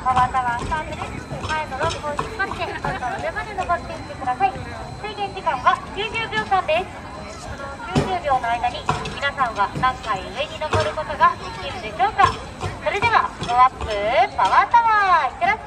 パワータワースタートです。前のロープを引っ張ってどんどん上まで登っていってください。制限時間は90秒間です。この90秒の間に皆さんは何回上に登ることができるでしょうか。それではゴーアップパワータワーいってらっしゃい。